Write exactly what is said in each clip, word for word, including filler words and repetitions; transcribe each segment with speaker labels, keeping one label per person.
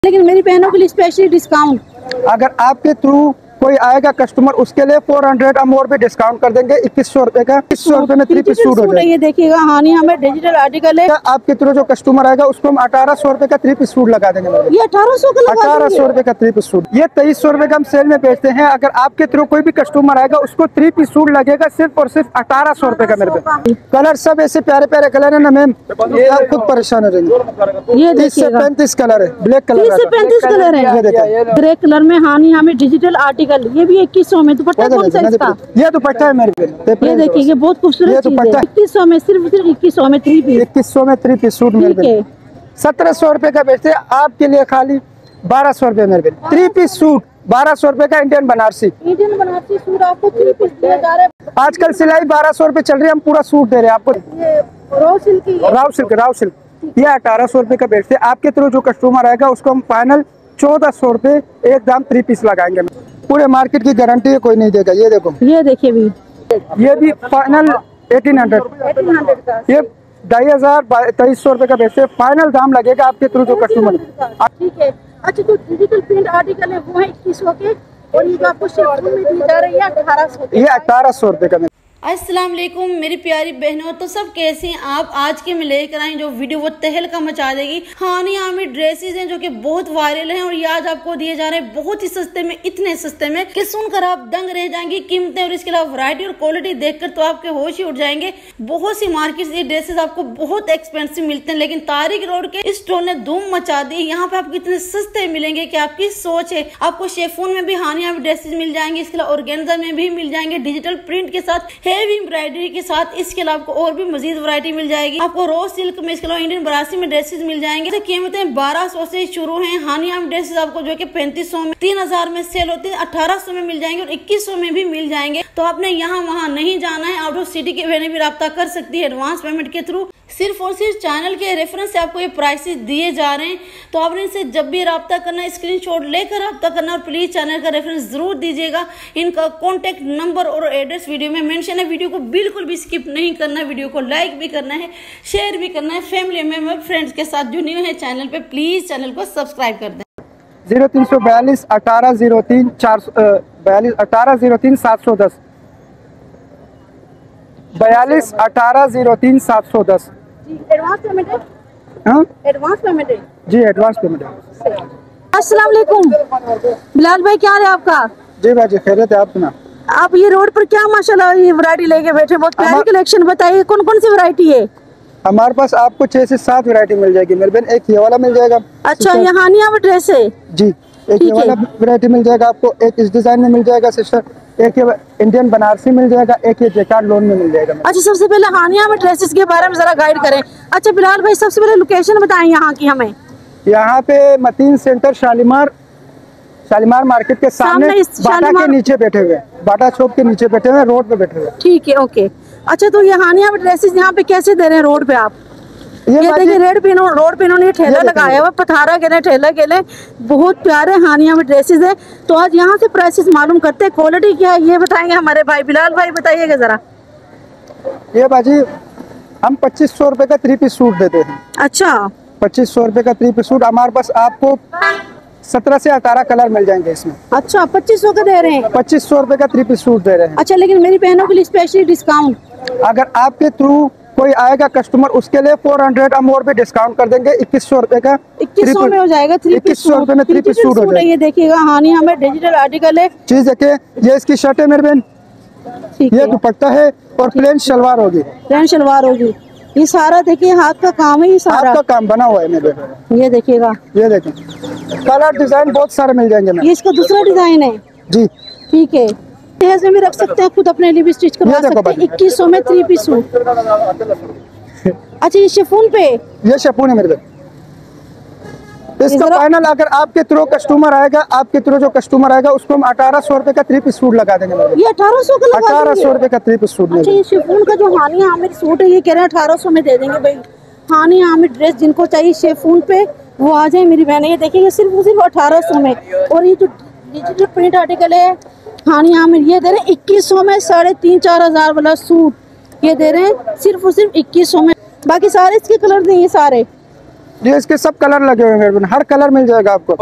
Speaker 1: लेकिन मेरी बहनों के लिए स्पेशली डिस्काउंट।
Speaker 2: अगर आपके थ्रू कोई आएगा कस्टमर उसके लिए फोर हंड्रेड हम और भी डिस्काउंट कर देंगे। इक्कीस सौ रुपए का इक्कीस सौ रुपए में थ्री पीस सूट हो जाएगा।
Speaker 1: ये देखिएगा हानि हमें डिजिटल आर्टिकल है।
Speaker 2: आपके थ्रू जो कस्टमर आएगा उसको हम अठारह सौ रुपए का थ्री पीस सूट लगा देंगे।
Speaker 1: ये अठारह सौ का
Speaker 2: अठारह सौ रुपए का थ्री पीस सूट, ये तेईस सौ रुपए का हम सेल में बेचते हैं। अगर आपके थ्रू कोई भी कस्टमर आएगा उसको थ्री पीस सूट लगेगा सिर्फ और सिर्फ अठारह सौ रुपए का। मेरे पे कलर सब ऐसे प्यारे प्यारे कलर है ना मैम, ये आप खुद परेशान हो जाएंगे।
Speaker 1: ये
Speaker 2: तीस से पैंतीस कलर है, ब्लैक कलर
Speaker 1: तीस से पैंतीस कलर है ग्रे कलर में। हानि हमें डिजिटल आर्टिकल, ये भी इक्कीस सौ में। दुपट्टा कौन सा इसका?
Speaker 2: ये दुपट्टा है मेरे पे,
Speaker 1: ये देखिए ये बहुत खूबसूरत चीज है। इक्कीस सौ में, सिर्फ सिर्फ इक्कीस सौ में थ्री पीस
Speaker 2: इक्कीस सौ में थ्री पीस सूट मेरे पे सत्रह सौ रुपए का बेचते हैं। आपके लिए खाली बारह सौ रुपए मेरे पे थ्री पीस सूट, बारह सौ रुपए का Indian Banarasi.
Speaker 1: Indian Banarasi suit आपको थ्री पीस दिया जा रहा है।
Speaker 2: आजकल सिलाई बारह सौ रुपए चल रही है, हम पूरा सूट दे रहे हैं आपको।
Speaker 1: Rao silk,
Speaker 2: Rao silk, Rao silk ये अठारह सौ रुपए का बेचते हैं। आपके थ्रू जो कस्टमर आएगा उसको हम फाइनल चौदह सौ रुपए एक दाम थ्री पीस लगाएंगे। पूरे मार्केट की गारंटी है, कोई नहीं देगा। ये देखो, ये देखिए भी, ये भी फाइनल एटीन हंड्रेड ये ढाई हजार तेईस सौ रुपए का बेचते, फाइनल दाम लगेगा आपके थ्रू जो कस्टमर।
Speaker 1: ठीक है। अच्छा, जो डिजिटल प्रिंट आर्टिकल है वो है इक्कीस सौ के, और ये आपको शिफॉन में दी जा रही है अठारह सौ।
Speaker 2: ये अठारह सौ रुपए का।
Speaker 3: अस्सलाम वालेकुम मेरी प्यारी बहनों, तो सब कैसे हैं आप? आज के मैं लेकर आई जो वीडियो वो तहलका मचा देगी। हानि आमिर ड्रेसेस हैं जो कि बहुत वायरल हैं, और ये आज आपको दिए जा रहे हैं बहुत ही सस्ते में, इतने सस्ते में कि सुनकर आप दंग रह जाएंगे। कीमतें और इसके अलावा वैरायटी और क्वालिटी देखकर तो आपके होश ही उठ जाएंगे। बहुत सी मार्केट से ये ड्रेसेस आपको बहुत एक्सपेंसिव मिलते हैं, लेकिन तारिक रोड के इस स्टोर ने धूम मचा दी। यहाँ पे आपको इतने सस्ते मिलेंगे कि आपकी सोच है। आपको शेफून में भी हानि आमिर ड्रेसेस मिल जाएंगे, इसके अलावा ऑर्गेन्जा में भी मिल जाएंगे, डिजिटल प्रिंट के साथ, हेवी एम्ब्रॉयडरी के साथ। इसके अलावा आपको और भी मजीद वैरायटी मिल जाएगी। आपको रो सिल्क में, इसके अलावा इंडियन बनारसी में ड्रेसेस मिल जाएंगे। कीमतें बारह सौ से शुरू हैं। हानि आमिर ड्रेसेस आपको जो कि पैंतीस सौ में, तीन हजार में सेल होते हैं, अठारह सौ में मिल जाएंगे और इक्कीस सौ में भी मिल जाएंगे। तो आपने यहाँ वहाँ नहीं जाना है, आउट ऑफ सिटी के बहनें भी रब्ता कर सकती है एडवांस पेमेंट के थ्रू। सिर्फ और सिर्फ चैनल के रेफरेंस से आपको ये प्राइसेस दिए जा रहे हैं। तो आपने इनसे जब भी रब्ता करना है स्क्रीनशॉट लेकर रब्ता करना, और प्लीज चैनल का रेफरेंस जरूर दीजिएगा। इनका कॉन्टेक्ट नंबर और एड्रेस वीडियो में मेंशन है। वीडियो को बिल्कुल भी स्किप नहीं करना है, वीडियो को लाइक भी करना है, शेयर भी करना है फैमिली मेंबर फ्रेंड्स के साथ। जो न्यू है चैनल पे प्लीज चैनल को सब्सक्राइब कर दें।
Speaker 2: जीरो तीन सौ बयालीस अठारह जीरो तीन चार बयालीस अठारह जीरो तीन सात सौ दस बयालीस अठारह जीरो तीन सात सौ दस।
Speaker 1: एडवांस पेमेंट है?
Speaker 2: हाँ,
Speaker 1: एडवांस पेमेंट है
Speaker 2: जी, एडवांस पेमेंट है।
Speaker 1: अस्सलाम वालेकुम बिलाल भाई, क्या हाल है आपका?
Speaker 2: जी भाई जी, खैरियत है। आप सुना,
Speaker 1: आप ये रोड पर क्या माशाल्लाह ये वैरायटी लेके बैठे, बहुत प्यारी कलेक्शन। बताइए कौन कौन सी वैरायटी है
Speaker 2: हमारे पास? आपको छह से सात वैरायटी मिल जाएगी मेरे बहन। एक ये वाला मिल जाएगा।
Speaker 1: अच्छा, यहाँ नहीं आप ड्रेस है
Speaker 2: जी। एक ये वाला वैरायटी मिल जाएगा आपको, एक इस डिजाइन में मिल जाएगा सिस्टर, एक ये इंडियन बनारसी मिल जाएगा, एक ये जैकार्ड लोन में मिल जाएगा।
Speaker 1: अच्छा, सबसे पहले हानिया में ड्रेसेस के बारे में जरा गाइड करें। अच्छा बिलाल भाई, सबसे पहले लोकेशन बताएं यहाँ की हमें।
Speaker 2: यहाँ पे मतीन सेंटर शालीमार शालीमार मार्केट के सामने, बाटा के नीचे बैठे हुए, बाटा चौक के नीचे बैठे हुए, रोड पे बैठे हुए।
Speaker 1: ठीक है, ओके। अच्छा, तो ये हानिया में ड्रेसेस यहाँ पे कैसे दे रहे हैं रोड पे आप? ये, ये देखिए रेड पे रोड पे इन्होंने ठेला लगाया हुआ, पथारा के लिए ठेला के लिए। बहुत प्यारे हानिया में ड्रेसेस है। तो आज यहाँ से प्राइसेस मालूम करते हैं, क्वालिटी क्या है ये बताएंगे हमारे भाई बिलाल भाई। बताइएगा जरा।
Speaker 2: ये बाजी हम पच्चीस सौ रुपए का थ्री पीस सूट देते हैं।
Speaker 1: अच्छा,
Speaker 2: पच्चीस सौ रुपए का थ्री पीस सूट हमारे पास आपको सत्रह से अठारह कलर मिल जाएंगे इसमें।
Speaker 1: अच्छा, पच्चीस सौ का दे रहे हैं?
Speaker 2: पच्चीस सौ रुपए का थ्री पीस सूट दे रहे हैं।
Speaker 1: अच्छा, लेकिन मेरी बहनों के लिए स्पेशली डिस्काउंट।
Speaker 2: अगर आपके थ्रू कोई आएगा कस्टमर उसके लिए फोर हंड्रेड हम और भी डिस्काउंट कर देंगे। इक्कीस सौ रुपए का
Speaker 1: इक्कीस सौ में हो जाएगा थ्री पीस।
Speaker 2: इक्कीस सौ रुपए में थ्री पीस सूट हो जाएगा।
Speaker 1: ये देखिएगा हानि हमें डिजिटल आर्टिकल है।
Speaker 2: चीज देखिए, ये इसकी शर्ट है मेरे बहन, ये दुपट्टा है और प्लेन शलवार होगी।
Speaker 1: प्लेन शलवार होगी। ये सारा देखिए हाथ का काम है, ये सारा
Speaker 2: हाथ का काम बना हुआ है मेरे बहन।
Speaker 1: ये देखिएगा,
Speaker 2: ये देखें, कलर डिजाइन बहुत सारे मिल जाएंगे।
Speaker 1: ये इसका दूसरा डिजाइन है
Speaker 2: जी।
Speaker 1: ठीक है, दहेज में भी रख सकते हैं, खुद अपने लिए भी स्टिच करवा सकते हैं। इक्कीस सौ में थ्री पीस सूट। अच्छा, ये शिफॉन पे, ये
Speaker 2: शिफॉन है मेरे बहन। इसका फाइनल अगर आपके थ्रू कस्टमर आएगा, आपके थ्रू जो कस्टमर आएगा उसको हम अठारह सौ रुपए का थ्री पीस सूट लगा देंगे।
Speaker 1: ये अठारह सौ का
Speaker 2: अठारह सौ रुपए का थ्री पीस सूट।
Speaker 1: अच्छा, ये शिफॉन का जो हानि आमिर सूट है ये कह रहे हैं अठारह सौ में दे देंगे भाई। हानि आमिर ड्रेस जिनको चाहिए शिफॉन पे वो आ जाए मेरी बहन। ये देखिए सिर्फ सिर्फ अठारह सौ में। और ये जो डिजिटल प्रिंट आर्टिकल है हानि आमिर, ये दे रहे हैं इक्कीस सौ में। साढ़े तीन चार हजार वाला सूट ये दे रहे हैं सिर्फ और सिर्फ इक्कीस सौ में। बाकी सारे इसके कलर नहीं है सारे।
Speaker 2: ये इसके सब कलर लगे हुए हैं मेरे बहन, हर कलर मिल जाएगा आपको।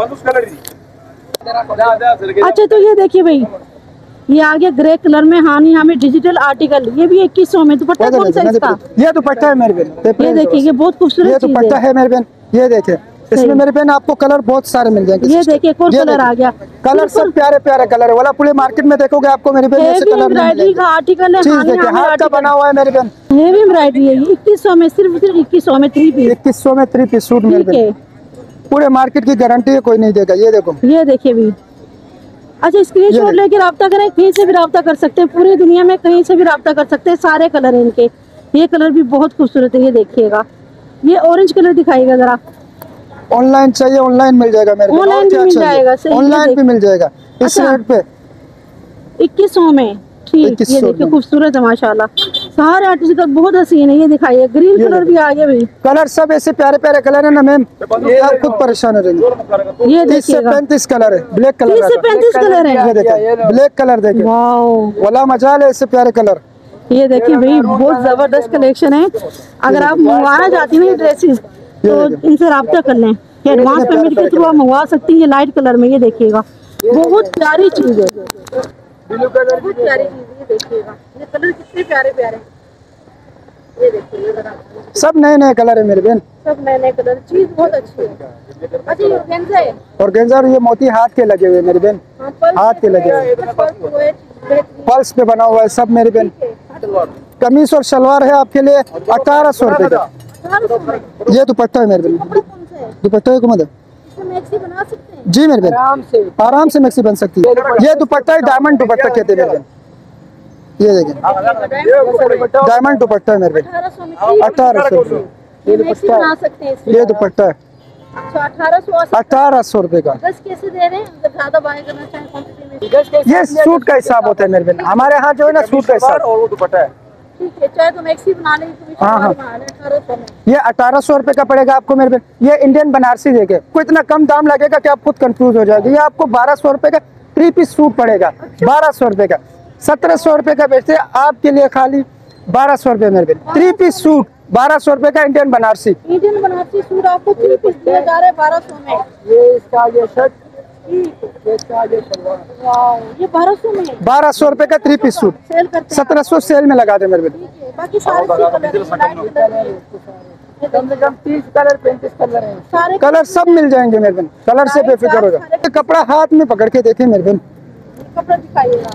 Speaker 1: अच्छा तो ये देखिए भाई, ये आ गया ग्रे कलर में हानि हमें डिजिटल आर्टिकल, ये भी इक्कीस सौ में। दुपट्टा कौन सा इसका?
Speaker 2: ये दुपट्टा है मेरे बहन,
Speaker 1: ये देखिए ये बहुत खूबसूरत
Speaker 2: ये दुपट्टा है मेरे बहन। ये देखिए इसमें मेरे बहन आपको कलर बहुत सारे मिल जाएंगे।
Speaker 1: ये देखिए कौन कलर आ गया,
Speaker 2: कलर सब प्यारे प्यारे कलर है वाला, पूरे मार्केट में देखोगे आपको मेरे बहन ऐसे कलर
Speaker 1: एम्ब्रॉयडरी का आर्टिकल है,
Speaker 2: चीज देखिए हाथ का बना हुआ है मेरे बहन।
Speaker 1: ये भी एम्ब्रॉयडरी है, इक्कीस सौ में, सिर्फ सिर्फ इक्कीस सौ में थ्री पीस।
Speaker 2: इक्कीस सौ में थ्री पीस सूट मेरे बहन, पूरे मार्केट की गारंटी है, कोई नहीं देगा। ये देखो
Speaker 1: ये देखिए भी। अच्छा स्क्रीनशॉट लेके राब्ता करें, कहीं से भी राब्ता कर सकते हैं, पूरी दुनिया में कहीं से भी राब्ता कर सकते हैं। सारे कलर हैं इनके, ये कलर भी बहुत खूबसूरत है। ये देखिएगा, ये ऑरेंज कलर दिखाएगा जरा।
Speaker 2: ऑनलाइन चाहिए ऑनलाइन मिल जाएगा मेरे,
Speaker 1: ऑनलाइन भी मिल जाएगा,
Speaker 2: ऑनलाइन भी मिल जाएगा इस रेट पे
Speaker 1: इक्कीस सौ में। ठीक, ये देखिए खूबसूरत है माशाल्लाह, सारे आर्टिकल बहुत हसीन है। ये दिखाइए ग्रीन कलर भी आ गया भाई,
Speaker 2: कलर सब ऐसे प्यारे प्यारे कलर है ना मैम, आप खुद परेशान हो जाएंगे।
Speaker 1: ये
Speaker 2: तीस से पैंतीस कलर है, ब्लैक कलर,
Speaker 1: तीस से पैंतीस कलर है।
Speaker 2: ये देखिए ब्लैक कलर देखिए,
Speaker 1: वाह
Speaker 2: वाला मजाल है, इससे प्यारे कलर।
Speaker 1: ये देखिए भाई बहुत जबरदस्त कलेक्शन है। अगर आप मंगवाना चाहती हैं ड्रेसेस तो इनसे राब्ता कर लें, एडवांस पेमेंट के थ्रू आप मंगवा सकती हैं। ये लाइट कलर में, ये देखिएगा बहुत प्यारी चीज है, बहुत प्यारी चीज है। ये देखिएगा ये कलर कितने प्यारे प्यारे, ये देखिए
Speaker 2: सब नए नए कलर है मेरे बहन,
Speaker 1: सब नए नए कलर, चीज बहुत अच्छी है। अच्छा ये ऑर्गेन्जा है,
Speaker 2: ऑर्गेन्जा और ये मोती हाथ के लगे हुए मेरे बहन, हाथ के लगे हुए, पल्स पे बना हुआ है सब मेरे बहन। कमीज और शलवार है आपके लिए अठारह सौ रुपए का। ये दुपट्टा है मेरे बहन, दुपट्टा है कुमद
Speaker 1: मैक्सी बना सकते हैं
Speaker 2: जी मेरे बहन, आराम से आराम से मैक्सी बन सकती है। ये दुपट्टा है, डायमंड दुपट्टा कहते हैं मेरे बहन। ये देखिए डायमंड दुपट्टा है मेरे बहन, अठारह सौ रुपए ये दुपट्टा, ये दुपट्टा है अठारह सौ रुपए का।
Speaker 1: कैसे दे रहे हैं? अगर ज्यादा बाय करना चाहें क्वांटिटी में,
Speaker 2: ये सूट का हिसाब होता है मेरे बहन, हमारे यहाँ जो है ना सूट का हिसाब और वो दुपट्टा है।
Speaker 1: ठीक है, चाहे तो मैक्सी बना लें तो
Speaker 2: हाँ हाँ
Speaker 1: अठारह सौ में।
Speaker 2: ये अठारह सौ रुपए का पड़ेगा आपको मेरे बहन। ये इंडियन बनारसी देखे को इतना कम दाम लगेगा कि आप खुद कंफ्यूज हो जाएगी। ये आपको बारह सौ रुपए का थ्री पीस सूट पड़ेगा, बारह सौ रुपए का। सत्रह सौ रुपए का बेचते आपके लिए खाली बारह सौ रुपए मेरे बहन, थ्री पीस सूट बारह सौ रुपए का Indian Banarasi.
Speaker 1: Indian Banarasi suit आपको थ्री पीस दिया जा रहा है बारह सौ में।
Speaker 2: ये इसका ये शर्ट,
Speaker 1: ये बारह सौ में,
Speaker 2: बारह सौ रुपए का थ्री पीस सूट,
Speaker 1: सेल करते हैं
Speaker 2: सत्रह सौ सेल में लगा दे मेरे बहन।
Speaker 1: बाकी सारे
Speaker 2: कम से कम तीस कलर पैंतीस कलर है,
Speaker 1: सारे
Speaker 2: कलर सब मिल जाएंगे मेरे बहन, कलर से बेफिक्र हो जाए। कपड़ा हाथ में पकड़ के देखे मेरे बहन,
Speaker 1: कपड़ा दिखाइएगा।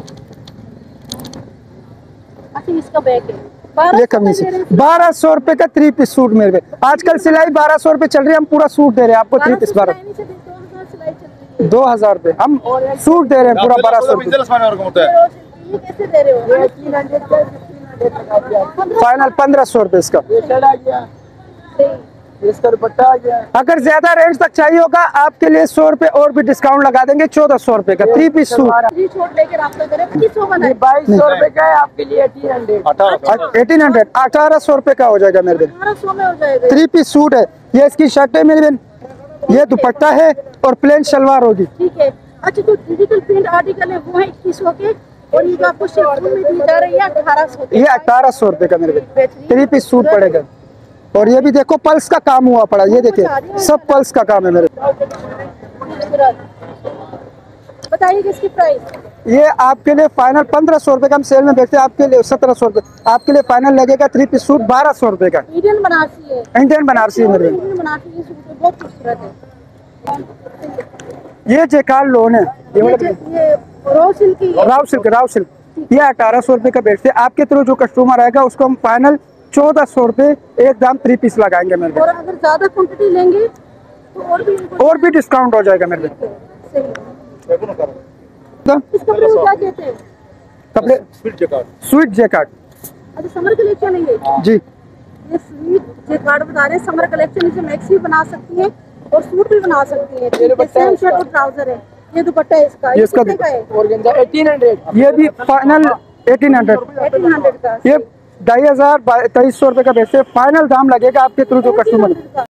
Speaker 1: अच्छा इसका बैग है,
Speaker 2: ये कमीज है बारह सौ रुपए का थ्री पीस सूट मेरे बहन। आजकल सिलाई बारह सौ रुपए चल रही है, हम पूरा सूट दे रहे हैं आपको थ्री पीस बारह दो हजार रुपए हम सूट दे रहे हैं पूरा बारह सौ रुपए।
Speaker 1: कैसे दे रहे हो?
Speaker 2: फाइनल पंद्रह सौ रुपए इसका, इसका दुपट्टा आ गया। अगर ज्यादा रेंज तक चाहिए होगा आपके लिए सौ रुपए और भी डिस्काउंट लगा देंगे, चौदह सौ रुपए का थ्री पीस सूट।
Speaker 1: बाईस
Speaker 2: सौ रुपए का है आपके लिए, एटीन हंड्रेड अठारह सौ रुपए का हो जाएगा मेरे बहन। थ्री पीस सूट है, ये इसकी शर्ट है मेरी बहन, ये दुपट्टा है और प्लेन शलवार होगी।
Speaker 1: ठीक है। अच्छा जो डिजिटल प्रिंट आर्टिकल है वो है इक्कीस सौ के, और ये जो आपको शिफॉन में दी जा रही है अठारह सौ,
Speaker 2: ये अठारह सौ रुपए का मेरे बहन थ्री पीस सूट पड़ेगा। और ये भी देखो पल्स का काम हुआ पड़ा, ये देखिए सब पल्स का काम है मेरे।
Speaker 1: बताइए किसकी प्राइस?
Speaker 2: ये आपके लिए फाइनल पंद्रह सौ रुपए का हम सेल में बेचते हैं, आपके लिए सत्रह सौ रुपए, आपके लिए फाइनल लगेगा थ्री पीस सूट बारह सौ रुपए का।
Speaker 1: इंडियन बनारसी है,
Speaker 2: इंडियन बनारसी है मेरे,
Speaker 1: इंडियन बनारसी सूट बहुत खूबसूरत है।
Speaker 2: ये जेकार्ड लोन है,
Speaker 1: ये ये राव सिल्क की,
Speaker 2: राव सिल्क, राव सिल्क, ये अठारह सौ रुपए का बेचते हैं। आपके थ्रू जो कस्टमर आएगा उसको हम फाइनल चौदह सौ रुपए एक दाम थ्री पीस लगाएंगे मेरे।
Speaker 1: और अगर ज्यादा क्वांटिटी लेंगे तो और भी
Speaker 2: और भी डिस्काउंट हो जाएगा मेरे।
Speaker 1: इस कपड़े को क्या कहते हैं?
Speaker 2: कपड़े स्वीट जेकार्ड, स्वीट जेकार्ड।
Speaker 1: अच्छा समर कलेक्शन है ये
Speaker 2: जी,
Speaker 1: ये स्वीट जेकार्ड बता रहे हैं, समर कलेक्शन। इसे मैक्सी बना सकती है और सूट भी बना सकती है। सेम शर्ट और ट्राउजर है, ये दुपट्टा है इसका, ये कितने का है?
Speaker 2: एटीन हंड्रेड, ये भी final eighteen hundred,
Speaker 1: eighteen hundred का।
Speaker 2: ये ढाई हजार तेईस सौ रुपए का बेचते, फाइनल दाम लगेगा आपके थ्रू जो कस्टमर।